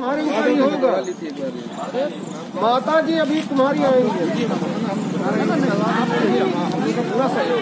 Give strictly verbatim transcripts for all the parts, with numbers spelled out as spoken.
तुम्हारी इंक्वायरी होगा। माता जी अभी तुम्हारी आएंगे। पूरा सहयोग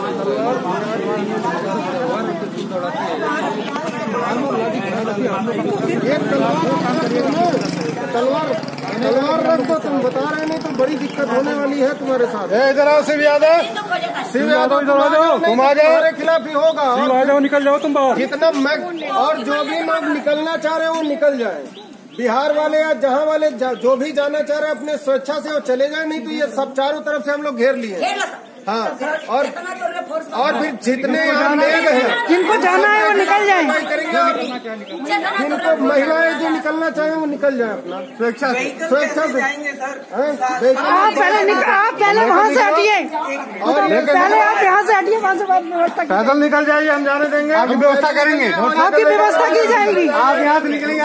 तलवार तलवार रख दो। तुम बता रहे नहीं तो बड़ी दिक्कत होने वाली है तुम्हारे साथ। इधर आओ शिव यादव, शिव यादव तुम आ जाओ, तुम आ जाओ, तुम्हारे खिलाफ ही होगा। आ जाओ, निकल जाओ तुम बाहर। जितना मैं और जो भी लोग निकलना चाह रहे हैं वो निकल जाए। बिहार वाले या जहाँ वाले जो भी जाना चाह रहे हैं अपने स्वेच्छा से वो चले जाए, नहीं तो ये सब चारों तरफ से हम लोग घेर लिए। हाँ, और और फिर जितने यहाँ लोग हैं जिनको जाना है वो निकल जाए करेंगे, और जिनको महिलाएं जो निकलना चाहे वो निकल जाए अपना स्वेच्छा से। स्वेच्छा से आप पहले आप पहले वहाँ से हटिए, पहले आप यहाँ से हटिए, वहाँ से व्यवस्था पैदल निकल जाइए, हम जाने देंगे, आपकी व्यवस्था करेंगे, आपकी व्यवस्था की जाएगी। आप यहाँ से निकलेंगे,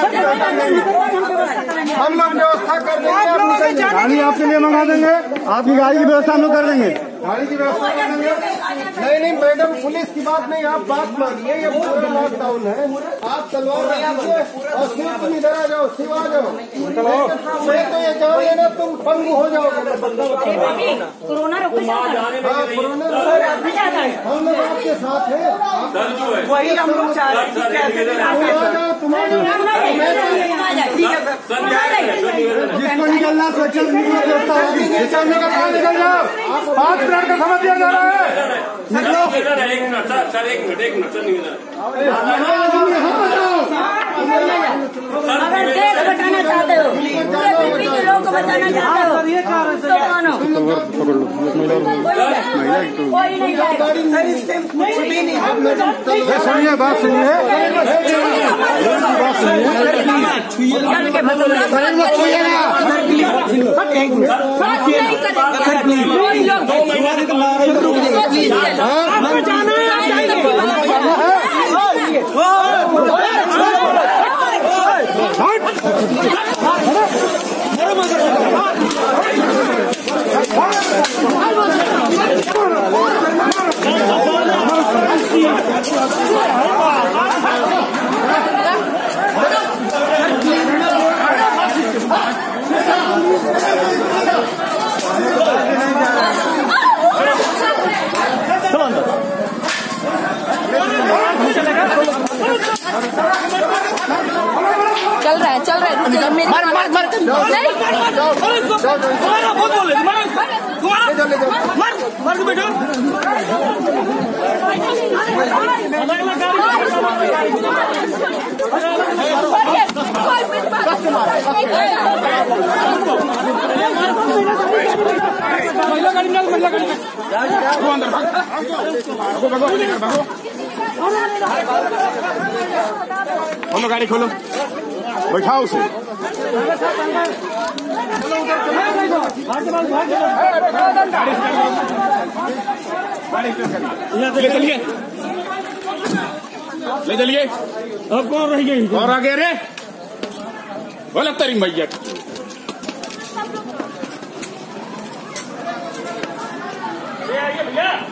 हम लोग व्यवस्था कर देंगे, गाड़ी आपके लिए मंगा देंगे, आपकी गाड़ी की व्यवस्था हम लोग कर देंगे, गाड़ी की व्यवस्था कर देंगे। नहीं नहीं मैडम, पुलिस की बात नहीं, आप बात मानिए, ये पूरा लॉकडाउन है। आप तलवार रखिए और शिव तुम इधर आ जाओ, शिव आ जाओ, तो ये जाओगे ना तुम पंगु हो जाओगे। कोरोना हाँ, कोरोना हम लोग आपके साथ है, वही हम लोग चाह रहे हैं। जिसको निकलना सोचल व्यवस्था होगी, निकल जाओ। पाँच मिनट का समझ दिया जा रहा है, निकलो। एक मिनट सर, सर एक मिनट, एक मिनट सर, निकल अगर देश बचाना चाहते हो, पूरे पृथ्वी के लोग को बचाना चाहते हो तो मानो, कोई नहीं जाएगा। सुनिए बात, सुनिए चल रहा है, चल रहा है, मेरी मर मर मर नहीं बहुत बोले मर मर के बैठो। महिला गाड़ी में, महिला गाड़ी में अंदर भागो भागो भागो, खोलो गाड़ी, खोलो, बैठाओ उसे। ले चलिए, ले चलिए। अब कौन रह गई और आगे रे बोला तरी भैया। भैया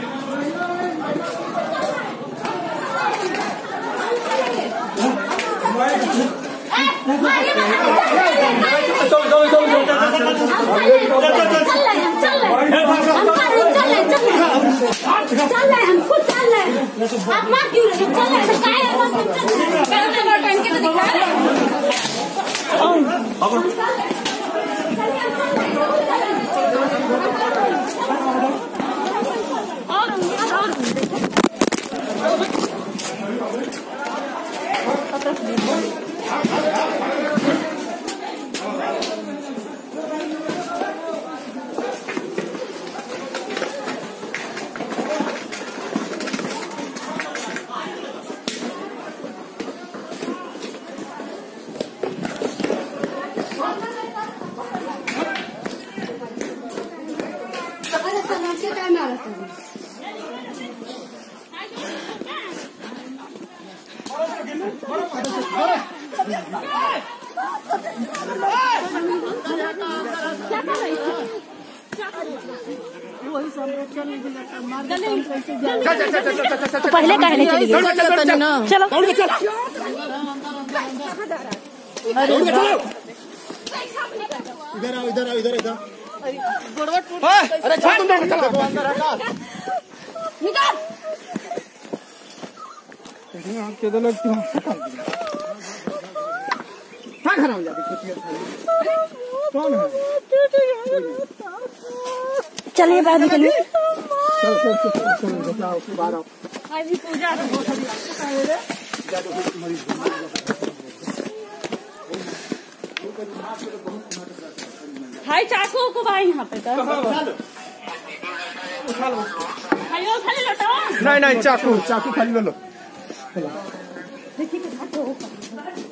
चल रहे हम खुद चल रहे हैं, आप मार क्यों रहे? चल रहे हैं, काय है पहन के तो दिखा तो पहले कहने चलिए, चलो इधर आओ इधर आओ इधर इधर अरे चल तुम लोग चलो अंदर हटा निकाल किधर लगती हूँ क्या खराब हो जाती कौन है चलिए बाहर निकलिए चल चल चल चल जाओ बाहर आओ अभी पूजा भाई चाकू को भाई यहाँ पे तो भाई वो खाली लौटाओ नहीं नहीं चाकू चाकू खाली ले लो देखिए